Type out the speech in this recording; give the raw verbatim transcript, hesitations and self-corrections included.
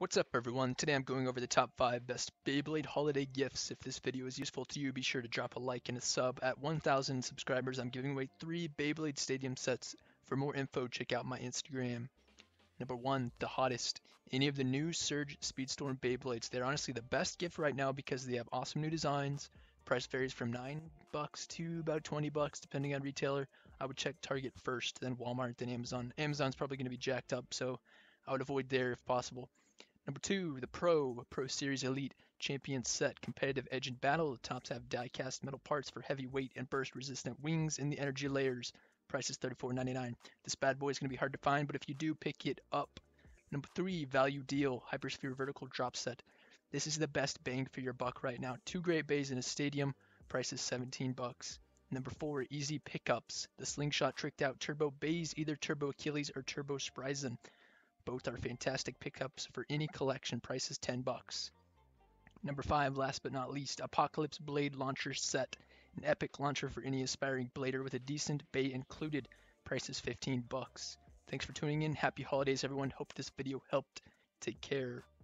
What's up everyone? Today I'm going over the top five best Beyblade holiday gifts. If this video is useful to you, be sure to drop a like and a sub. At one thousand subscribers, I'm giving away three Beyblade Stadium sets. For more info, check out my Instagram. Number one, the hottest. Any of the new Surge Speedstorm Beyblades. They're honestly the best gift right now because they have awesome new designs. Price varies from nine bucks to about twenty bucks depending on retailer. I would check Target first, then Walmart, then Amazon. Amazon's probably going to be jacked up, so I would avoid there if possible. Number two, the Pro, Pro Series Elite Champion Set. Competitive edge and battle. The tops have die-cast metal parts for heavy weight and burst-resistant wings in the energy layers. Price is thirty-four ninety-nine. This bad boy is going to be hard to find, but if you do, pick it up. Number three, Value Deal, Hypersphere Vertical Drop Set. This is the best bang for your buck right now. Two great bays in a stadium. Price is seventeen bucks. Number four, Easy Pickups. The Slingshot Tricked Out Turbo Bays, either Turbo Achilles or Turbo Spryzen. Both are fantastic pickups for any collection. Price is ten bucks. Number five, last but not least, Apocalypse Blade Launcher Set. An epic launcher for any aspiring blader with a decent bay included. Price is fifteen bucks. Thanks for tuning in. Happy holidays, everyone. Hope this video helped. Take care.